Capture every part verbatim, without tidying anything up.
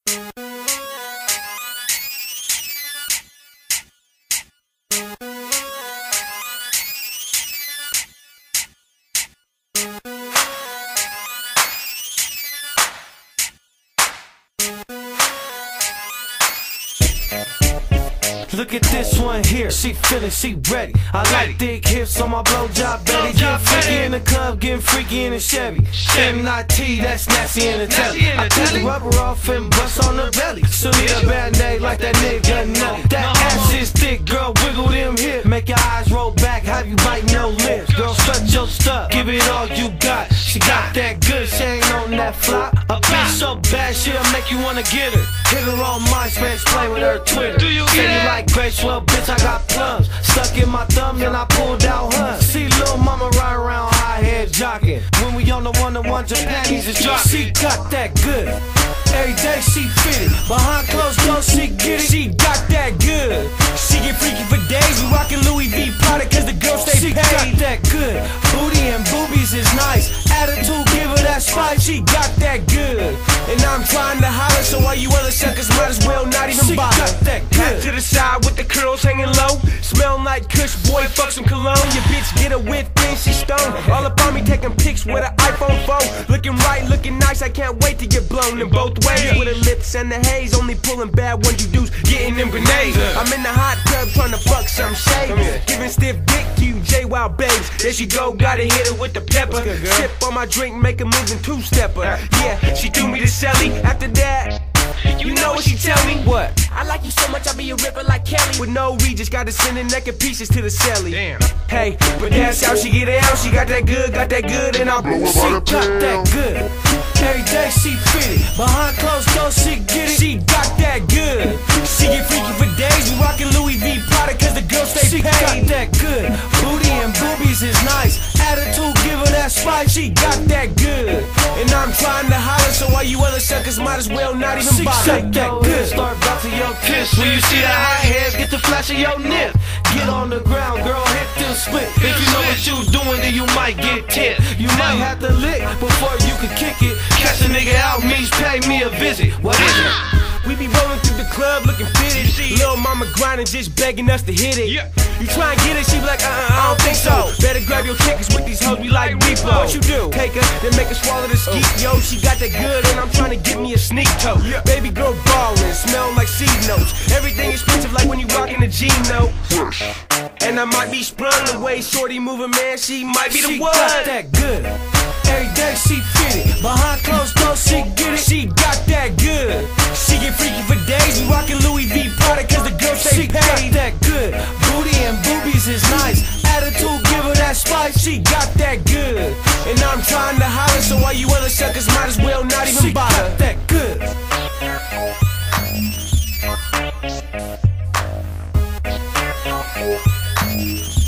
Look at this one here, she feelin', she ready. I like thick hips on my blowjob Betty. Get freaky in the club, getting freaky in the Chevy. M I T, that's nasty in the telly. I cut the rubber off and bust on the belly. So need a band-aid like that nigga nutty. That ass is thick, girl, wiggle them hips. Make your eyes roll back, have you biting your lips. Girl, strut your stuff, give it all you got. She got that good, she ain't on that flop. A bitch so bad, she'll make you wanna get her. Hit her on MySpace, play with her Twitter. Do you get it? Like Grace, well, bitch, I got plums stuck in my thumb, and I pulled out her. See little mama ride around high head jogging. When we on the one-to-one, your panties is dropping. She got that good. Every day she fit it. Behind closed doors, she get it. She got that good. She get freaky for days. We rockin' Louis V Prada, cause the girls stay paid. She got that good. Booty and boobies is nice. Attitude, give her that spice. She got that good. And I'm trying to holler, so all you other suckers might as well not even bother. She got that good. Back to the side with the curls hanging low. Smell like Kush, boy, fuck some cologne. Your bitch get a whip, then she stoned. All up on me taking pics with an iPhone phone. Looking right, looking nice, I can't wait to get blown in both ways. With her lips and the haze, only pulling bad ones you do's, getting them grenades. I'm in the hot tub trying to fuck some shade. Giving stiff dick to you J Wild babes. There she go, gotta hit her with the pepper. Sip on my drink, make a moving two-stepper. Yeah, she threw me to Sally. After that, you know what she tell me? What? I like you so much, I'll be a ripper like Kelly. With no Regis, gotta send the naked pieces to the celly. Damn. Hey, but that's how she get down. She got that good, got that good, and I blow she got that good. Every day she fit it. Behind closed doors, she get it. She got that good. She get freaky for days. We rockin' Louis V Prada, cause the girls stay paid. She got that good. Booty and boobies is nice. Attitude, give her that spice. She got that good. And I'm trying to holler, so all you other suckers might as well not even bother. She got that good. Start bouncing your kiss. When you see that high heads, get the flash of your nip. Get on the ground, girl, hit them split. If you know what you doing, then you might get tipped. You might have to lick before you can kick it. Catch a nigga out means pay me a visit. What is it? We be rolling through the club looking fitted. Lil' mama grinding, just begging us to hit it. You try and get it, she be like, uh uh, I don't think so. Better grab your tickets with these hoes, we like repo. What you do? Take her, then make her swallow the skeet. Yo, she got that good, and I'm trying to get me a sneak toe. Baby girl ballin', smell like seed notes. Everything expensive like when you rockin' a G note. And I might be sprung the way shorty moving, man, she might be the one. She got that good. Every day she fit it. Behind closed doors, she get it. She got that good. She get freaky for days. We rockin' Louis V Prada, cause the girls stay paid. She got that good. Booty and boobies is nice. Attitude, give her that spice. She got that good. And I'm trying to holler, so all you other suckers might as well not even bother. She got that good.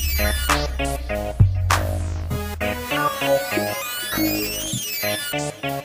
We'll be right back.